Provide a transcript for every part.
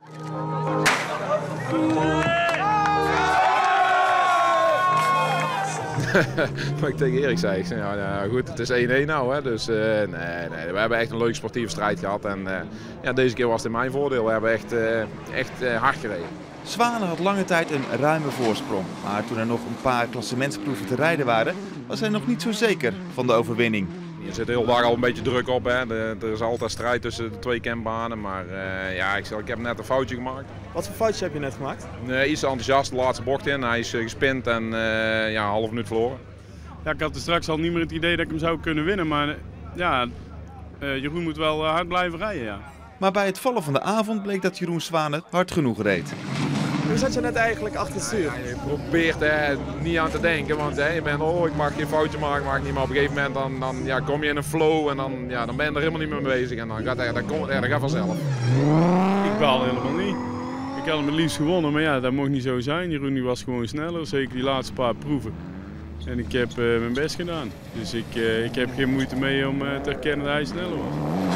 Wat ik tegen Erik zei, ja, goed, het is 1-1 nou, hè, dus nee, we hebben echt een leuke sportieve strijd gehad en ja, deze keer was het in mijn voordeel. We hebben echt hard gereden. Zwanen had lange tijd een ruime voorsprong, maar toen er nog een paar klassementsproeven te rijden waren, was hij nog niet zo zeker van de overwinning. Er zit heel dag al een beetje druk op, hè. Er is altijd strijd tussen de twee campbanen, maar ja, ik heb net een foutje gemaakt. Wat voor foutje heb je net gemaakt? Iets te enthousiast, de laatste bocht in, hij is gespind en ja, een half minuut verloren. Ja, ik had er straks al niet meer het idee dat ik hem zou kunnen winnen, maar ja, Jeroen moet wel hard blijven rijden. Ja. Maar bij het vallen van de avond bleek dat Jeroen Zwanen hard genoeg reed. Hoe zat je net eigenlijk achter het stuur? Ja, je probeert niet aan te denken, want je bent, ik mag geen foutje maken, maar op een gegeven moment dan ja, kom je in een flow en dan ben je er helemaal niet mee bezig en dan gaat het vanzelf. Ik baal helemaal niet. Ik had hem het liefst gewonnen, maar ja, dat mocht niet zo zijn. Jeroen die was gewoon sneller, zeker die laatste paar proeven. En ik heb mijn best gedaan. Dus ik heb geen moeite mee om te erkennen dat hij sneller was.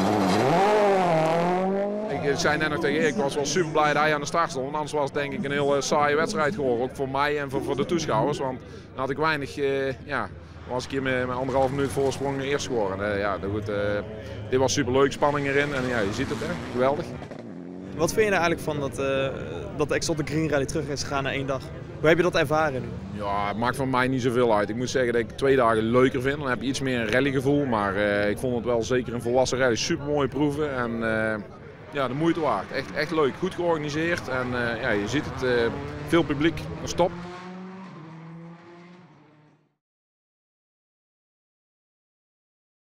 Ik zei net nog tegen Erik, ik was wel super blij dat hij aan de start stond. Anders was het denk ik een heel saaie wedstrijd geworden. Ook voor mij en voor de toeschouwers. Want dan had ik weinig, was ik hier met 1,5 minuut voorsprong eerst geworden. Goed, dit was super leuk, spanning erin. En ja, je ziet het, hè. Geweldig. Wat vind je er eigenlijk van dat de Exotic Green Rally terug is gegaan na 1 dag? Hoe heb je dat ervaren nu? Ja, het maakt voor mij niet zoveel uit. Ik moet zeggen dat ik 2 dagen leuker vind. Dan heb je iets meer een rallygevoel. Maar ik vond het wel zeker een volwassen rally. Super mooie proeven. En ja, de moeite waard. Echt leuk. Goed georganiseerd. En ja, je ziet het. Veel publiek. Dat is top.